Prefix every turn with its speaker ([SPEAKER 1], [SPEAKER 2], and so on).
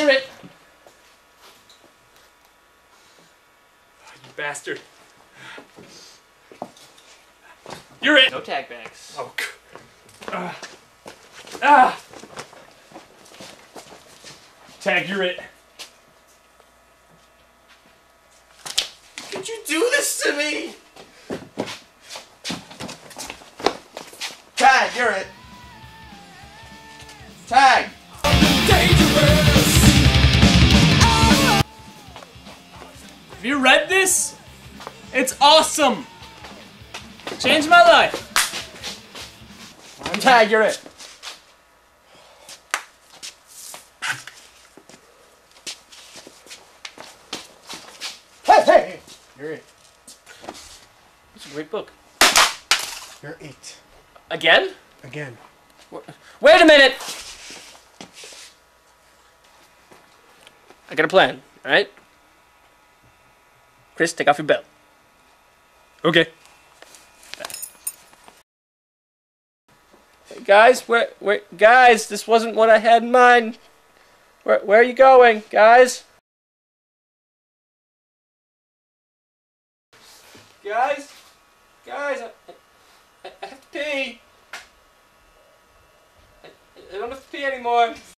[SPEAKER 1] you're it. You bastard. You're it.
[SPEAKER 2] No tag bags.
[SPEAKER 1] Oh. Tag, you're it.
[SPEAKER 3] Could you do this to me? Tag, you're it. Tag.
[SPEAKER 1] Have you read this? It's awesome. Changed my life. Tag, you're it.
[SPEAKER 3] Hey! You're it.
[SPEAKER 1] It's a great book.
[SPEAKER 3] You're it.
[SPEAKER 1] Again?
[SPEAKER 3] Again.
[SPEAKER 1] Wait a minute! I got a plan, alright? Chris, take off your belt. Okay. Hey guys, guys, this wasn't what I had in mind. Where are you going, guys? Guys, I have to pee. I don't have to pee anymore.